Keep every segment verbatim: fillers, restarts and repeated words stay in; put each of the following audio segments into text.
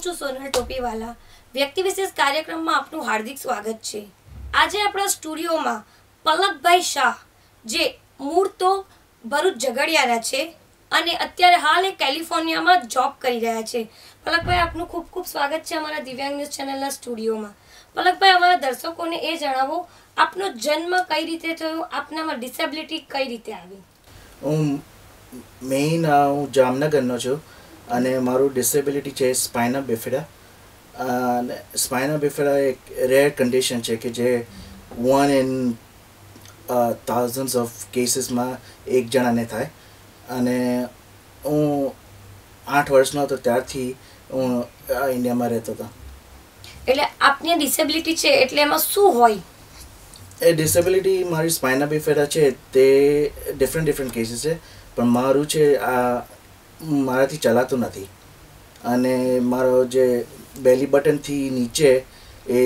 હું છું સોનલ ટોપીવાલા. વ્યક્તિ વિશેષ કાર્યક્રમમાં આપનું હાર્દિક સ્વાગત છે. આજે આપણા સ્ટુડિયોમાં પલકભાઈ શાહ, જે મૂળ તો ભરૂચ ઝઘડિયાના છે અને અત્યારે હાલ એ કેલિફોર્નિયામાં જોબ કરી રહ્યા છે. પલકભાઈ, આપનું ખૂબ ખૂબ સ્વાગત છે અમારા દિવ્યાંગ ન્યૂઝ ચેનલના સ્ટુડિયોમાં. પલકભાઈ, અમારા દર્શકોને એ જણાવો, આપનો જન્મ કઈ રીતે થયો, આપનામાં ડિસેબિલિટી કઈ રીતે આવી? હું મેઇન હું જામનગરનો છું અને મારું ડિસેબિલિટી છે સ્પાઇના બિફિડા. અને સ્પાઇના બિફિડા એક રેર કન્ડિશન છે કે જે વન ઇન થાઉઝન્ડ્સ ઓફ કેસીસમાં એક જણાને થાય. અને હું આઠ વર્ષનો હતો ત્યારથી હું ઇન્ડિયામાં રહેતો હતો. એટલે આપની ડિસેબિલિટી છે એટલે એમાં શું હોય? એ ડિસેબિલિટી મારી સ્પાઇના બિફિડા છે તે ડિફરન્ટ ડિફરન્ટ કેસીસ છે, પણ મારું છે આ મારાથી ચલાતું નથી અને મારો જે બેલી બટનથી નીચે એ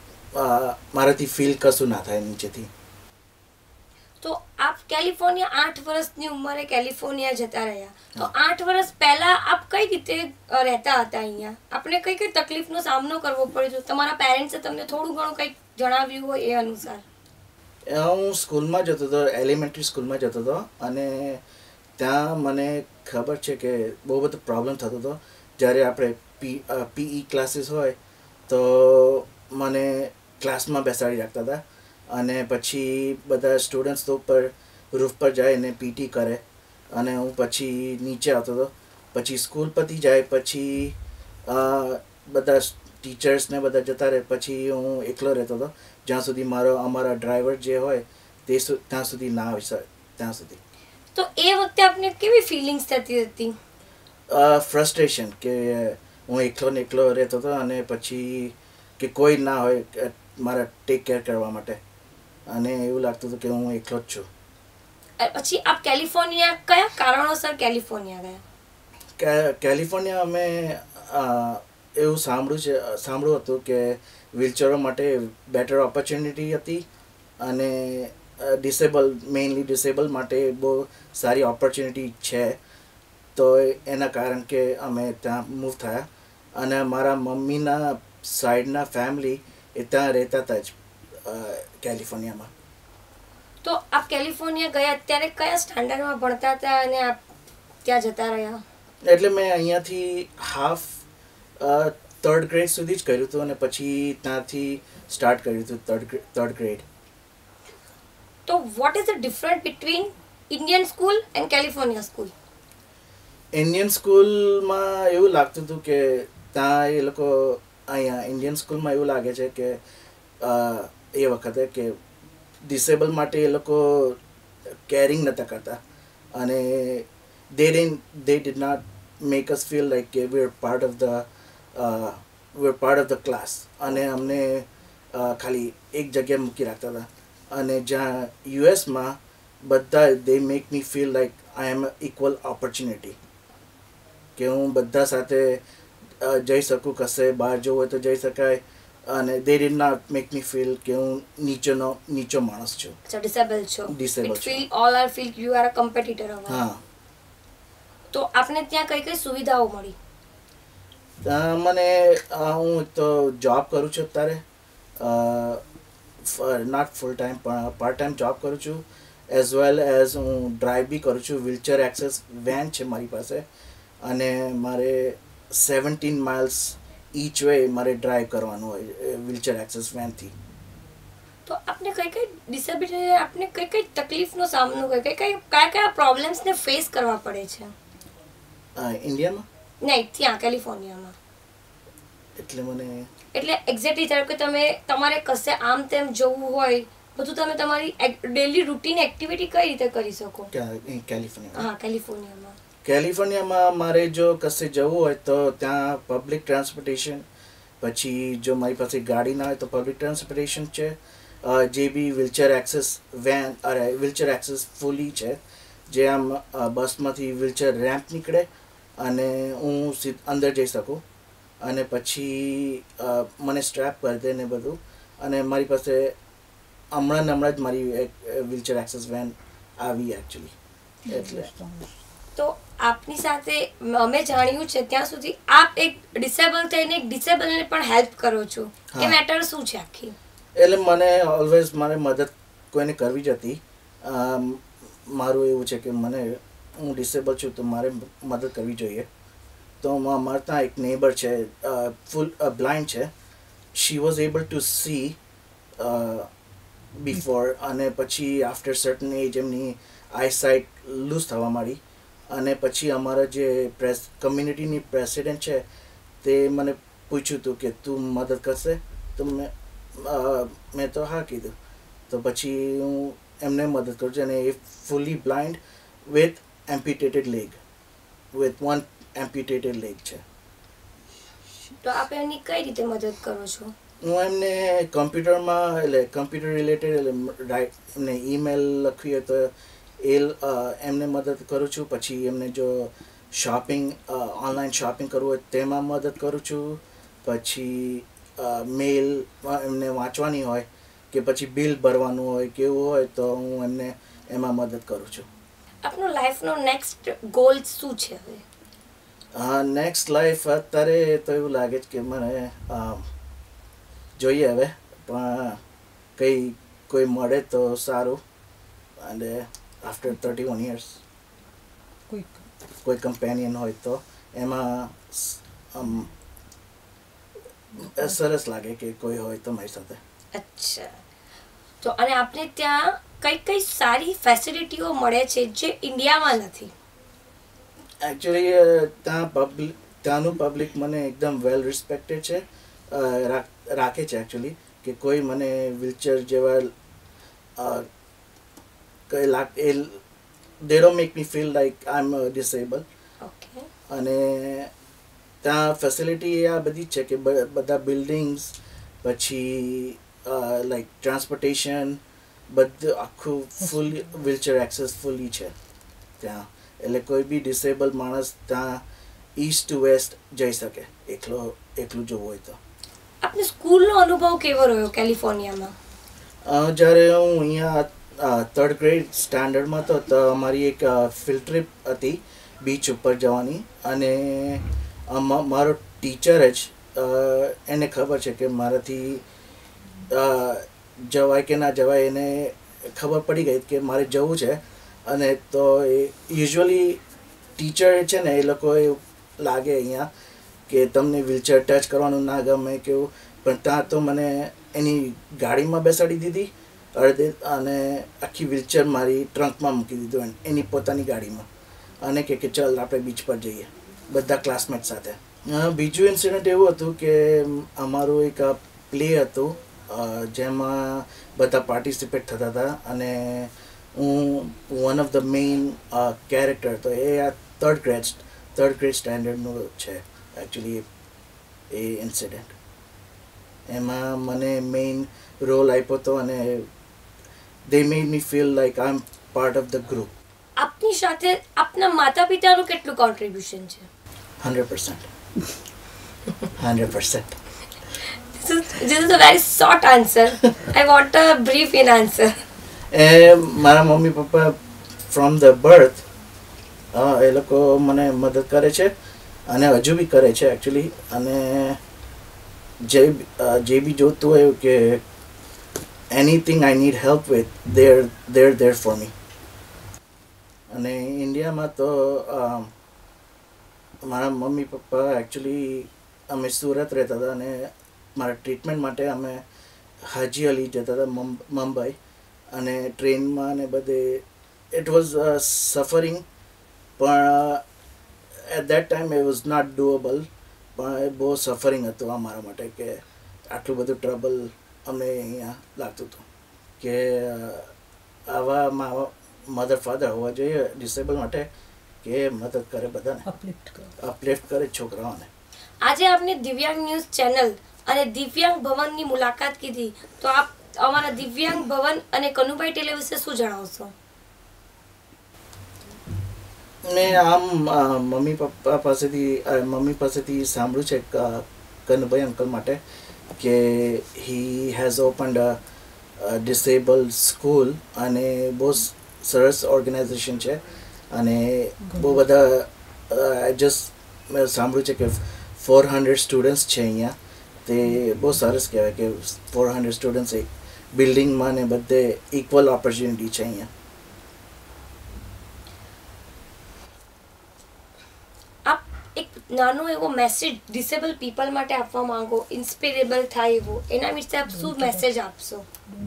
મારાથી ફીલ કશું ના થાય નીચેથી. તો આપ કેલિફોર્નિયા આઠ વર્ષની ઉંમરે કેલિફોર્નિયા જતા રહ્યા, તો આઠ વર્ષ પહેલા આપ કઈ રીતે રહેતા હતા અહીંયા? આપણે કઈ કઈ તકલીફનો સામનો કરવો પડ્યો? તમારા પેરેન્ટ્સે તમને થોડું ઘણું કંઈક જણાવ્યું હોય એ અનુસાર. હું સ્કૂલમાં જતો હતો, એલિમેન્ટરી સ્કૂલમાં જતો હતો અને ત્યાં મને ખબર છે કે બહુ બધો પ્રોબ્લેમ થતો હતો. જ્યારે આપણે પી પીઈ ક્લાસીસ હોય તો મને ક્લાસમાં બેસાડી રાખતા હતા અને પછી બધા સ્ટુડન્ટ્સ તો ઉપર રૂફ પર જાય ને પીટી કરે અને હું પછી નીચે આવતો હતો. પછી સ્કૂલ પતી જાય પછી બધા ટીચર્સને બધા જતા રહે પછી હું એકલો રહેતો હતો જ્યાં સુધી મારો અમારા ડ્રાઈવર જે હોય તે ત્યાં સુધી ના આવી ત્યાં સુધી. તો એ વખતે આપને કેવી ફિલિંગ્સ થતી હતી? ફ્રસ્ટ્રેશન કે હું એકલો ને એકલો રહેતો હતો અને પછી કે કોઈ ના હોય મારા ટેક કેર કરવા માટે અને એવું લાગતું હતું કે હું એકલો જ છું. પછી આપ કેલિફોર્નિયા કયા કારણોસર કેલિફોર્નિયા ગયા? કેલિફોર્નિયા અમે એવું સાંભળ્યું છે સાંભળ્યું હતું કે વ્હીલચેરો માટે બેટર ઓપોર્ચ્યુનિટી હતી અને ડિસેબલ મેઇનલી ડિસેબલ માટે બહુ સારી ઓપોર્ચ્યુનિટી છે. તો એના કારણ કે અમે ત્યાં મૂવ થયા અને મારા મમ્મીના સાઈડના ફેમિલી એ ત્યાં રહેતા હતા જ કેલિફોર્નિયામાં. તો આપ કેલિફોર્નિયા ગયા અત્યારે કયા સ્ટાન્ડર્ડમાં ભણતા હતા અને આપ ત્યાં જતા રહ્યા? એટલે મેં અહીંયાથી હાફ થર્ડ ગ્રેડ સુધી જ કર્યું હતું અને પછી ત્યાંથી સ્ટાર્ટ કર્યું હતું થર્ડ થર્ડ ગ્રેડ. તો what is the difference between Indian school and California school? Indian સ્કૂલમાં એવું લાગતું હતું કે ત્યાં એ લોકો અહીંયા ઇન્ડિયન સ્કૂલમાં એવું લાગે છે કે એ વખતે કે ડિસેબલ માટે એ લોકો કેરિંગ નહોતા કરતા અને they didn't they did not make us feel like કે we're part of the uh, we're part of the class અને અમને ખાલી એક જગ્યાએ મૂકી રાખતા હતા. અને જ્યાં યુએસમાં બધા they make me feel like I am equal opportunity કે હું બધા સાથે જઈ શકું, કશે બહાર જવું હોય તો જઈ શકાય અને they did not make me feel કે હું નીચેનો નીચો માણસ છું. અચ્છા, ડિસેબલ છો. ડિસેબલ છું. Feel all are feel you are a competitor. હા. તો આપને ત્યાં કઈ કઈ સુવિધાઓ મળી? મને હું તો જોબ કરું છું અત્યારે, નોટ ફૂલ ટાઈમ પણ પાર્ટ ટાઈમ જોબ કરું છું, એઝ વેલ એઝ હું ડ્રાઈવ બી કરું છું. વ્હીલચેર એક્સેસ વેન છે મારી પાસે અને મારે સેવન્ટીન માઇલ્સ ઈચ વે મારે ડ્રાઈવ કરવાનું હોય વ્હીલચેર એક્સેસ વેનથી. તો આપને કઈ કઈ ડિસેબિલિટી આપને કઈ કઈ તકલીફનો સામનો કઈ કઈ કયા કયા પ્રોબ્લેમ્સને ફેસ કરવા પડે છે ઇન્ડિયામાં? નહીં, ત્યાં કેલિફોર્નિયામાં. એટલે મને એટલે એક્ઝેક્ટલી ધારો કે તમે તમારે કશે આમ તેમ જવું હોય બધું તમે તમારી ડેલી રૂટીન એક્ટિવિટી કઈ રીતે કરી શકો? કેલિફોર્નિયા? હા, કેલિફોર્નિયામાં. કેલિફોર્નિયામાં મારે જો કશે જવું હોય તો ત્યાં પબ્લિક ટ્રાન્સપોર્ટેશન, પછી જો મારી પાસે ગાડી ના હોય તો પબ્લિક ટ્રાન્સપોર્ટેશન છે. જે બી વ્હીલચેર એક્સેસ વેન અરે વ્હીલચેર એક્સેસ ફૂલી છે, જે આમ બસમાંથી વ્હીલચેર રેમ્પ નીકળે અને હું અંદર જઈ શકું અને પછી મને સ્ટ્રેપ કરી દે ને બધું. અને મારી પાસે હમણાં ને હમણાં જ મારી એક વ્હીલચેર એક્સેસ વેન આવી એકચ્યુઅલી. એટલે તો આપની સાથે અમે જાણ્યું છે ત્યાં સુધી આપ એક ડિસેબલ થઈને એક ડિસેબલને પણ હેલ્પ કરો છો. એ મેટર શું છે આખી? એટલે મને ઓલવેઝ મારે મદદ કોઈને કરવી જ હતી. મારું એવું છે કે મને હું ડિસેબલ છું તો મારે મદદ કરવી જોઈએ. તો મારા ત્યાં એક નેબર છે, ફૂલ બ્લાઇન્ડ છે. She was able to see before, અને પછી આફ્ટર સર્ટન એજ એમની આઈસાઇટ લૂઝ થવા માંડી. અને પછી અમારા જે પ્રેસ કમ્યુનિટીની પ્રેસિડેન્ટ છે તે મને પૂછ્યું હતું કે તું મદદ કરશે? તો મેં મેં તો હા કીધું. તો પછી હું એમને મદદ કરું છું. અને એ fully blind with amputated leg, with one amputated leg છે. તો આપ એની કઈ રીતે મદદ કરો છો? હું એમને કમ્પ્યુટરમાં, એટલે કમ્પ્યુટર રિલેટેડ, એટલે રાઇટ એમને ઈમેલ લખવી હોય તો એ એમને મદદ કરું છું. પછી એમને જો શોપિંગ, ઓનલાઈન શોપિંગ કરવું હોય તેમાં મદદ કરું છું. પછી મેલ એમને વાંચવાની હોય કે પછી બિલ ભરવાનું હોય કેવું હોય તો હું એમને એમાં મદદ કરું છું. આપનો લાઈફનો નેક્સ્ટ ગોલ શું છે હવે? નેક્સ્ટ લાઈફ અત્યારે તો એવું લાગે છે કે મને જોઈએ હવે, પણ કંઈ કોઈ મળે તો સારું. અને આફ્ટર થર્ટી વન યર્સ કોઈ કોઈ કમ્પેનિયન હોય તો એમાં સરસ લાગે કે કોઈ હોય તો મારી સાથે. અચ્છા. તો અને આપણે ત્યાં કઈ કઈ સારી ફેસિલિટીઓ મળે છે જે ઇન્ડિયામાં નથી? એકચ્યુઅલી ત્યાં પબ્લિક, ત્યાંનું પબ્લિક મને એકદમ વેલ રિસ્પેક્ટેડ છે, રાખે છે એકચ્યુઅલી. કે કોઈ મને વ્હીલચેર જેવા કંઈ લાગ એ they don't make me feel like I am disabled. Okay. અને ત્યાં ફેસિલિટી આ બધી જ છે કે બધા બિલ્ડિંગ્સ, પછી લાઈક ટ્રાન્સપોર્ટેશન બધું આખું ફૂલ વ્હીલચેર એક્સેસફુલી છે ત્યાં. એટલે કોઈ બી ડિસેબલ માણસ ત્યાં ઈસ્ટ ટુ વેસ્ટ જઈ શકે એકલો એકલું જવું હોય તો. આપનો સ્કૂલનો અનુભવ કેવો રહ્યો કેલિફોર્નિયામાં? જ્યારે હું અહીંયા થર્ડ ગ્રેડ સ્ટાન્ડર્ડમાં હતો તો અમારી એક ફિલ્ડ ટ્રીપ હતી બીચ ઉપર જવાની. અને મારો ટીચર જ, એને ખબર છે કે મારાથી જવાય કે ના જવાય, એને ખબર પડી ગઈ કે મારે જવું છે. અને તો એ યુઝ્યુઅલી ટીચર છે ને એ લોકો એવું લાગે અહીંયા કે તમને વ્હીલચેર ટચ કરવાનું ના ગમે કેવું, પણ ત્યાં તો મને એની ગાડીમાં બેસાડી દીધી અડધે, અને આખી વ્હીલચેર મારી ટ્રંકમાં મૂકી દીધું એની પોતાની ગાડીમાં. અને કે કે ચાલ આપણે બીચ પર જઈએ બધા ક્લાસમેટ સાથે. બીજું ઇન્સિડન્ટ એવું હતું કે અમારું એક પ્લે હતું જેમાં બધા પાર્ટિસિપેટ થતા હતા અને હું one of the main character હતો. એ આ થર્ડ ગ્રેડ થર્ડ ગ્રેડ સ્ટેન્ડર્ડનું છે એકચ્યુઅલી એ ઇન્સિડન્ટ. એમાં મને મેઇન રોલ આપ્યો હતો અને they made me feel like I'm part of the group. આપની સાથે આપના માતા પિતાનું કેટલું કોન્ટ્રીબ્યુશન છે? Hundred percent. Hundred percent. This is, this is a very short answer. I want a brief in answer. એ મારા મમ્મી પપ્પા ફ્રોમ ધ બર્થ એ લોકો મને મદદ કરે છે અને હજુ બી કરે છે એકચ્યુઅલી. અને જે જે બી જોતું હોય કે anything I need help with, they're they're there for me. અને ઇન્ડિયામાં તો મારા મમ્મી પપ્પા એકચ્યુઅલી અમે સુરત રહેતા હતા અને મારા ટ્રીટમેન્ટ માટે અમે હાજી અલી જતા હતા મુંબઈ. અને ટ્રેનમાં ને બધે ઇટ વોઝ સફરિંગ, પણ એટ દેટ ટાઈમ એ વોઝ નોટ ડુએબલ. પણ એ બહુ સફરિંગ હતું અમારા માટે કે આટલું બધું ટ્રબલ અમને અહીંયા લાગતું હતું કે આવા મધર ફાધર હોવા જોઈએ ડિસેબલ માટે કે મદદ કરે બધાને, અપલિફ્ટ કરે છોકરાઓને. આજે આપને દિવ્યાંગ ન્યૂઝ ચેનલ અને દિવ્યાંગ ભવનની મુલાકાત કીધી, તો આપ અમારા દિવ્યાંગ ભવન અને કનુભાઈ ટેલે વિશે શું જણાવશો? મેં આમ મમ્મી પપ્પા પાસેથી મમ્મી પાસેથી સાંભળ્યું છે કનુભાઈ અંકલ માટે કે he has opened a disable school અને બહુ સરસ ઓર્ગેનાઇઝેશન છે. અને બહુ બધા આઈ જસ્ટ મેં સાંભળ્યું છે કે ફોર હંડ્રેડ સ્ટુડન્ટ્સ છે અહીંયા. તે બહુ સરસ કહેવાય કે ફોર હંડ્રેડ સ્ટુડન્ટ્સ એક બિલ્ડિંગમાં ને બધે ઇક્વલ ઓપોર્ચ્યુનિટી છે અહીંયા. આપ એક નાનો એવો મેસેજ ડિસેબલ પીપલ માટે આપવા માંગો, ઇન્સ્પિરેબલ થાય એવો, એના વિશે આપ શું મેસેજ આપશો?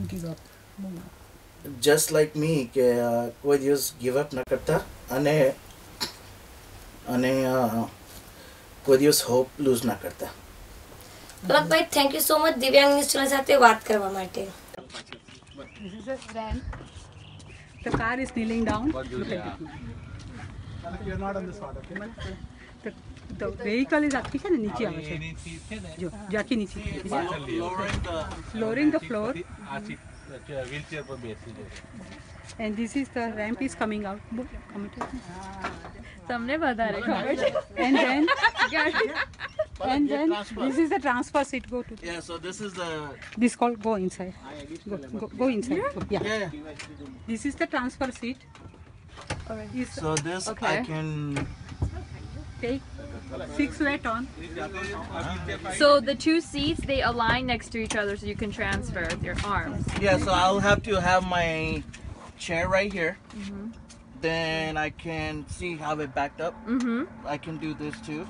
જસ્ટ લાઈક મી કે કોઈ દિવસ ગીવ અપ ન કરતા અને અને કોઈ દિવસ હોપ લૂઝ ના કરતા. Palakbhai, thank you so much Divyang news channel સાથે વાત કરવા માટે. This is a van. The car is kneeling down. Look at it. You're not on the spot, okay? The, the vehicle is આખી છે ને નીચે આવે છે. જો જાકી નીચે. Lowering the floor. wheelchair પર બેસી જાય. And this is the ramp is coming out. Book, committed. તમને વધારે ખબર છે. And then and then this is the transfer seat. Go to Yeah, so this is the this call. Go inside. Go go, go inside. Go. Yeah. yeah. This is the transfer seat. Is So this Okay. I can take six weight on. So the two seats, they align next to each other so you can transfer with your arms. yeah. So I'll have to have my chair right here. Then I can see how it backed up. Mm-hmm. I can do this too.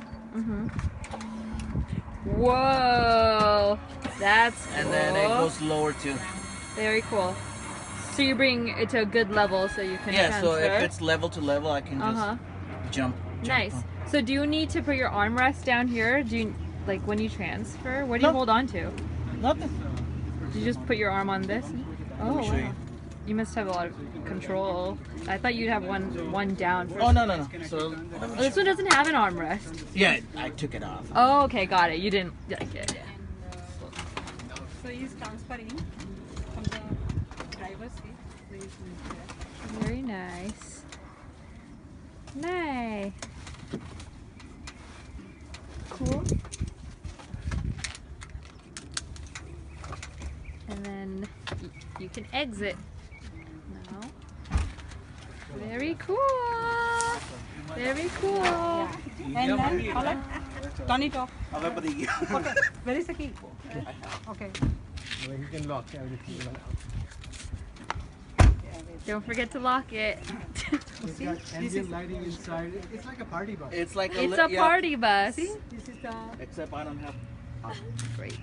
Whoa, that's And then it cool. goes lower too. Very cool. So you bring it to a good level so you can Yeah, so transfer. if it's level to level, I can just Uh-huh. jump, jump. Nice. So do you need to put your armrest down here? Do you like when you transfer? What do you No. hold on to? Nothing. Do you just put your arm on this? Oh, me show wow. you. You must have a lot of control. I thought you'd have one one down. Oh no no no. So Oh, this one doesn't have an armrest. yeah, I took it off. Oh, okay, got it. You didn't like it. So he is transferring from the driver's seat. There is one chair. Very nice. Nice. Cool. And then y- you can exit now. Very cool. Very cool. And then hold on. Turn it off. હવે પતી ગયું. Okay. Where is the key? Okay. You can lock everything. Don't forget to lock it. See? This Ambient is lighting inside. It's like a party bus. It's like a It's li- a yeah, party bus. see? This is the Except I don't have. Great.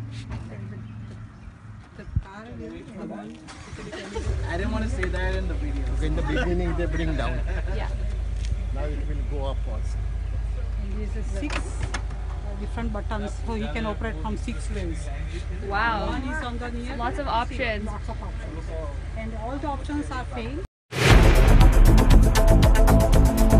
the car will I didn't want to say that in the video. In the beginning, they bring down. Yeah. Now it will go up also. and this is six uh, different buttons, so he can operate from six ways. Wow. One is on the near. Lots of options. Lots of options. And all the options are failed.